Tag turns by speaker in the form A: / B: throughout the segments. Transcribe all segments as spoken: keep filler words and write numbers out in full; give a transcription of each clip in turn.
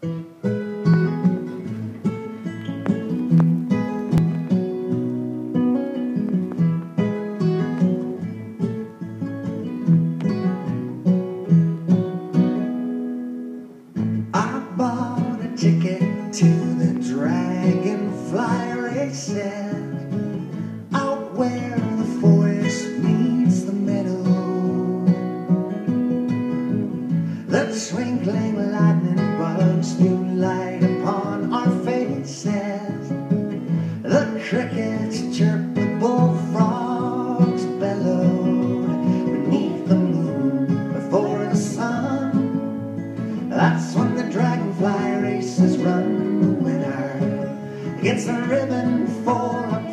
A: I bought a ticket to the Dragonfly Races, out where the forest meets the meadow. The twinkling lightning bugs threw light upon our faces. The crickets chirped, the bullfrogs bellowed beneath the moon before the sun. That's when the Dragonfly Races run. The winner gets a ribbon for a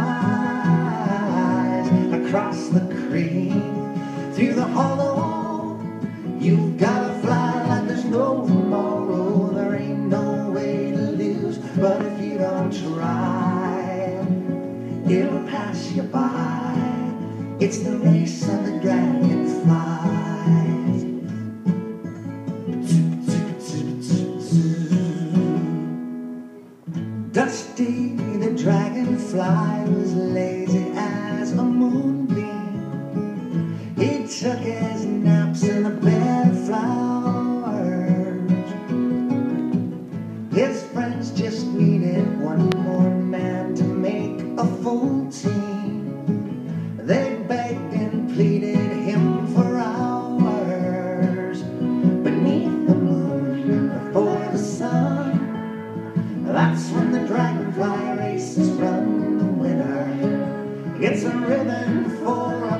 A: prize. Across the creek, through the hollow, you've gotta fly like there's no tomorrow. There ain't no way to lose, but if you don't try, it'll pass you by. It's the race of the dragonflies. Dusty the dragonfly was lazy as a moonbeam. He took his naps in a bed of flowers. His friends just needed one more man to make a full team. They begged and pleaded him for hours beneath the moon before the sun. That's when the Dragonfly Races run. The winner gets a ribbon for a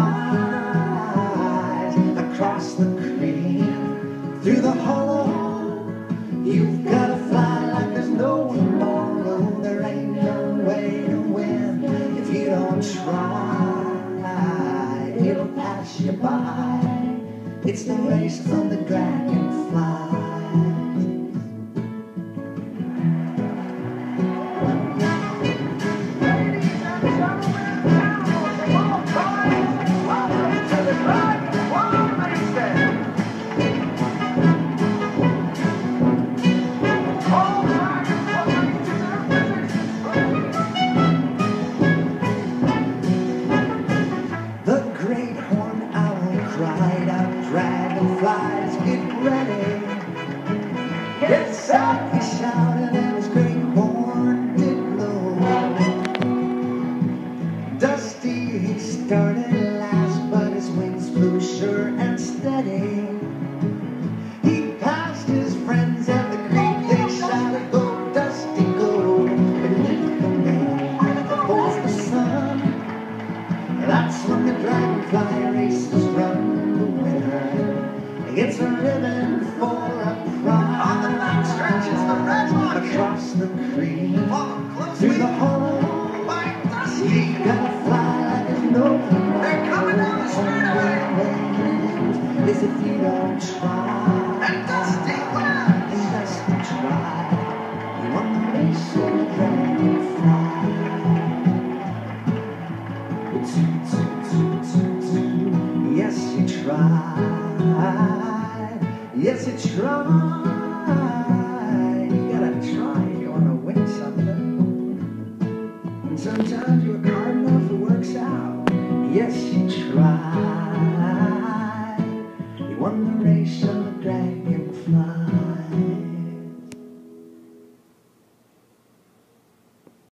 A: prize. Across the creek, through the hollow, you've gotta fly like there's no tomorrow. There ain't no way to win if you don't try. It'll pass you by. It's the race of the dragonfly. Dragonflies, get ready. Get set, he shouted, and his great horn did blow. Dusty, he started last, but his wings flew sure and steady. He passed his friends at the creek, they shouted, go, Dusty, go. Beneath the moon, before the sun. That's when the Dragonfly Races run. It's a ribbon for a prize. On the back stretches the red line. Across the creek, through the hollow, by Dusty. You gotta fly like there's no tomorrow. They're coming down the straightaway. Is if you don't try. And Dusty wins. And Dusty tried. You won the race of the dragonfly. Yes, you tried. Yes, you tried. You gotta try if you wanna win something. And sometimes